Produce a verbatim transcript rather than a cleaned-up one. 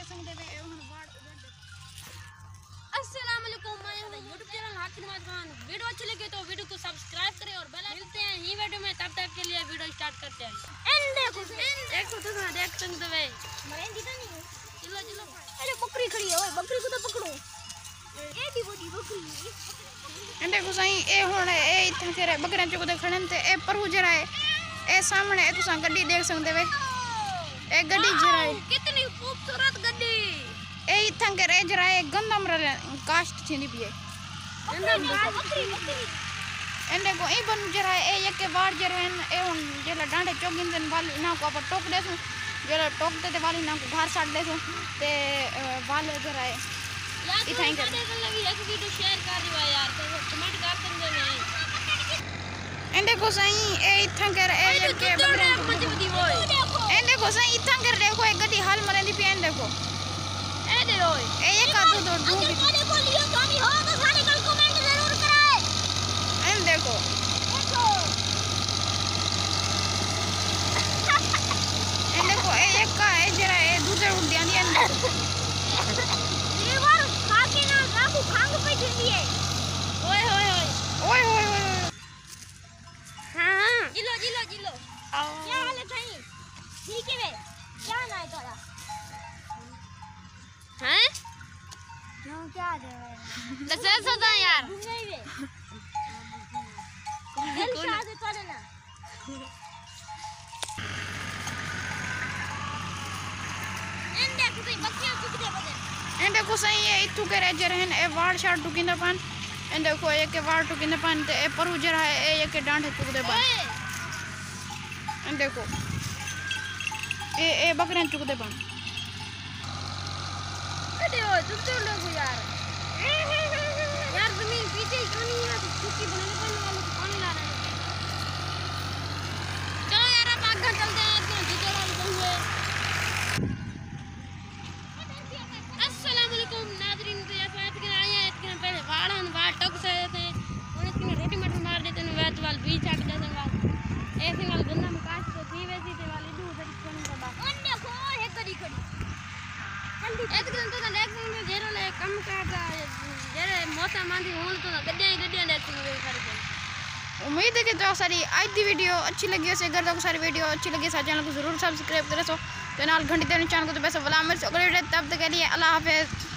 सकते वे उन्होंने वाड़ उधर। अस्सलाम वालेकुम, मैं हूं यूट्यूब चैनल हाकिम नवाज खान। वीडियो अच्छी लगे तो वीडियो को सब्सक्राइब करें और बेल आइकन। मिलते हैं ही वीडियो में, तब तक के लिए वीडियो स्टार्ट करते हैं। एंड देखो एंड देखो तो ना देख सकते वे मरे दिखा नहीं है। चलो चलो। अरे बकरी खड़ी है, ओए बकरी को तो पकड़ो। ए दी बड़ी बकरी एंडे को सही ए हुन ए इथे तेरे बकरे चुक दे खड़न ते ए पर जरा है ए सामने ए तुसा गड्डी देख सकदे वे। ए गड्डी जरा है कितनी खूबसूरत गड्डी। ए इथे करे जरा है गंदम रे कास्ट छिनी पिए गंदम बकरी बकरी। एंडे को ए बन जरा है ए यके वार जरा है ए हुन जेला डांडे चोगिन देन वाली ना को पर टोक देसु जेला टोक दे वाली ना को घर साट देसु ते वाले जरा है यार इथे कर लगी एक वीडियो शेयर कर दियो यार, तो कमेंट कर सकते हैं। एंडे को सही ए इथे कर ए यके बकरे मजबूती होए। एंडे को सही इथे कर देखो ए गड्डी हाल मरे दी पे एंडे को ए दे होए ए ये का तो दो अगर मेरे को लियो गाड़ी हो तो सारे कल कमेंट जरूर कराए। एंड देखो देखो एंडे को ए एक का ए जरा ए दूसरे उड़ दिया दी एंडे लीवर खाके ना राखू खांग पे जिंदी है। ओए ओए ओए ओए ओए ओए हां जिलो जिलो जिलो। क्या हाल है भाई? ठीक है वे क्या ना है तोरा? हैं नो क्या दे तो से सदा यार नहीं वे दिल शादी करे ना। इन देख भाई बच्चियां चुक दे बजे। एंडे को सही है इतु करे जरहन ए वाड़ शाड़ टुकिंदा पान एंडे को एक के वाड़ टुकिंदा पान ते ए परु जरा है ए एक के डांडे टुक दे पान एंडे को ए ए बकरे टुक दे पान अरे ओ तुम तो लोग यार यार जमीन पीछे ही पानी है तो कुकी बनाने पानी वाले को पानी ला रहे हैं। चलो यार अब आगे चलते हैं, इतना जीते वाले हुए। अस्सलाम वालेकुम नाज़रीन, तो ये बात के आए हैं इतने पहले वाड़न वाड़ टक से थे और इतने रोटी मटर मार देते हैं वैत वाल बीच आके देते हैं वाल ऐसे वाल गन्ना में काट तो थी वैसी थे वाली दूर से कौन का बात अन देखो हे कड़ी कड़ी जल्दी एक दिन तो देख में जेरो ले कम काटा जेरे मौसम आंधी होन तो गड्डियां ही गड्डियां देखते हैं सारे। उम्मीद है कि तो सारी आज दी वीडियो अच्छी लगी हो से अगर तो सारी वीडियो अच्छी लगी सारे चैनल को जरूर सब्सक्राइब करें सो तो नाल घंटी देने चैनल को तो बस वाला मेरे से अगले वीडियो तब तक के लिए अल्लाह हाफिज़।